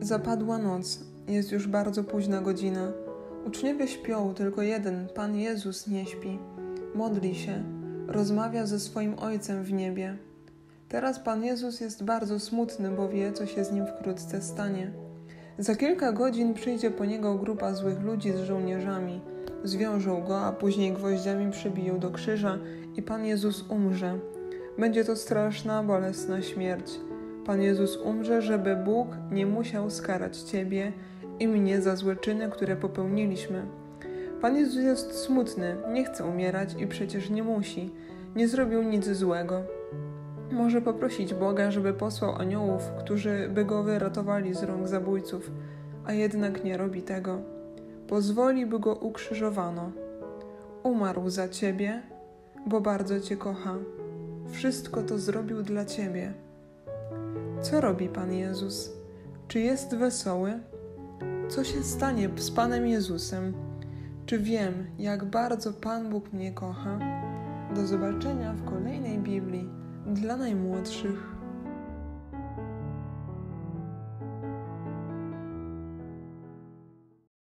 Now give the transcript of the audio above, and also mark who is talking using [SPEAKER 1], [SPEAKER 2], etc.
[SPEAKER 1] Zapadła noc, jest już bardzo późna godzina. Uczniowie śpią, tylko jeden, Pan Jezus, nie śpi. Modli się, rozmawia ze swoim Ojcem w niebie. Teraz Pan Jezus jest bardzo smutny, bo wie, co się z nim wkrótce stanie. Za kilka godzin przyjdzie po niego grupa złych ludzi z żołnierzami. Zwiążą go, a później gwoździami przybiją do krzyża i Pan Jezus umrze. Będzie to straszna, bolesna śmierć. Pan Jezus umrze, żeby Bóg nie musiał skarać Ciebie i mnie za złe czyny, które popełniliśmy. Pan Jezus jest smutny, nie chce umierać i przecież nie musi. Nie zrobił nic złego. Może poprosić Boga, żeby posłał aniołów, którzy by go wyratowali z rąk zabójców, a jednak nie robi tego. Pozwoli, by go ukrzyżowano. Umarł za Ciebie, bo bardzo Cię kocha. Wszystko to zrobił dla Ciebie. Co robi Pan Jezus? Czy jest wesoły? Co się stanie z Panem Jezusem? Czy wiem, jak bardzo Pan Bóg mnie kocha? Do zobaczenia w kolejnej Biblii dla najmłodszych.